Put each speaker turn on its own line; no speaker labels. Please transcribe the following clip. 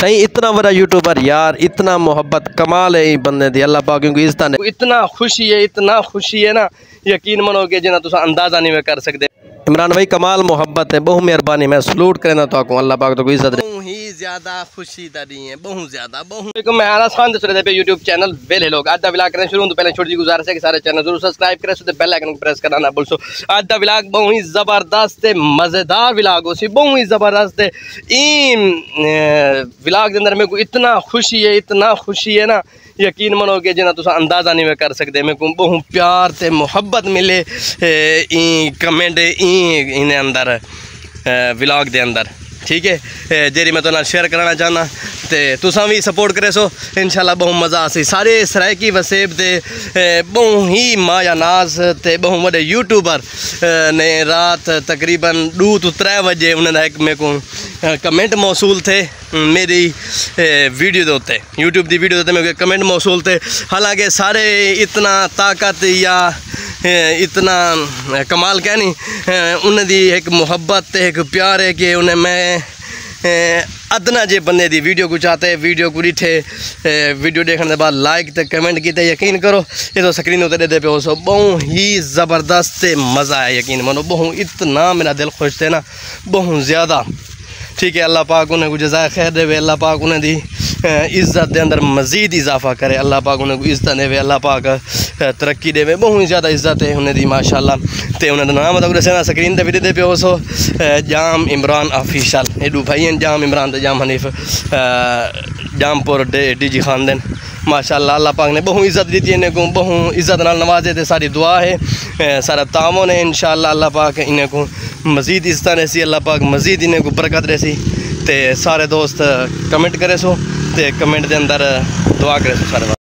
सही इतना बड़ा यूट्यूबर यार, इतना मोहब्बत कमाल है बंदे दी, अल्लाह पाक क्योंकि इस तरह इतना खुशी है ना, यकीन मनोगे जिन्ना तुम अंदाजा नहीं में कर सकते। इमरान भाई कमाल मोहब्बत है, बहुत मेहरबानी, मैं सलूट करना तो आपको, अल्लाह पाक तो कोई इज्जत बहुत ही ज्यादा खुशी दरी है, बहुत ज्यादा बहुत। मैं आला खान दस पे यूट्यूब चैनल वेले लोग आज दा व्लॉग करने शुरू तो पहले छोटी सी गुजारिश है कि सारे चैनल जरूर सब्सक्राइब करें, तो बेल आइकन प्रेस करना ना भूलो। आज दा व्लॉग बहुत ही जबरदस्त है, मजेदार व्लॉग हो सी, बहुत ही जबरदस्त है। व्लॉग के अंदर मेरे को इतना खुशी है ना, यकीन मनोगे जिन्ना तुम अंदाजा नहीं में कर सकते। मेरे को बहुत प्यार ते मुहब्बत मिले कमेंट इन्हें अंदर व्लॉग दे अंदर, ठीक है, जेरी मैं तो शेयर करना चाहना ते तुसा भी सपोर्ट करे सो इंशाल्लाह बहुत मज़ा आसी। सारे सरायकी वसेब दे बहुत ही माया नाज ते बहुत बड़े यूट्यूबर ने रात तकरीबन 2 तो 3 बजे उन्होंने एक मेरे को कमेंट मौसूल थे मेरी वीडियो के उत्ते, यूट्यूब की वीडियो के मेरे कमेंट मौसूल थे। हालांकि सारे इतना ताकत या इतना कमाल कहनी उन्हें एक मुहब्बत एक प्यार है कि उन्हें मैं अदना जे बंदे दी वीडियो को चाहते वीडियो को डिठे वीडियो देखने के बाद लाइक ते कमेंट किए, यकीन करो ये तो स्क्रीन उत्ते दे पे हो सो बहुत ही ज़बरदस्त मज़ा है, यकीन मानो बहुत इतना मेरा दिल खुश थे ना, बहुत ज़्यादा, ठीक है। अल्लाह पाक उन्हें को जज़ाए खैर देवे, अल्लाह पाक उन्हें दी इज़्ज़त के अंदर मज़ीद इजाफा करे, अल्लाह पाक उन्हें को इज़्ज़त देवे, अल्लाह पाक तरक्की देवे, बहुत ज़्यादा इज़्ज़त है उन्हें दी माशाल्लाह। ते उन्हें नाम मतलब से स्क्रीन ते वीडियो दे पे हो सो जाम इमरान ऑफिशियल, एडू भाई हैं जाम इमरान ते जाम हनीफ जामपुर DG खानदेन माशाल्लाह। अल्लाह पाक ने बहुत इज़्ज़त दी थी, इन्हें को बहुत इज़्ज़त नाल नवाजे थे, सारी दुआ है सारा तामो ने इंशाल्लाह अल्लाह पाक इन्हें को मज़ीद इज़्ज़त रहसी, अल्लाह पाक मज़ीद इन्हें को बरकत रहसी। ते सारे दोस्त कमेंट करे सो ते कमेंट के अंदर दुआ करे सो सारे।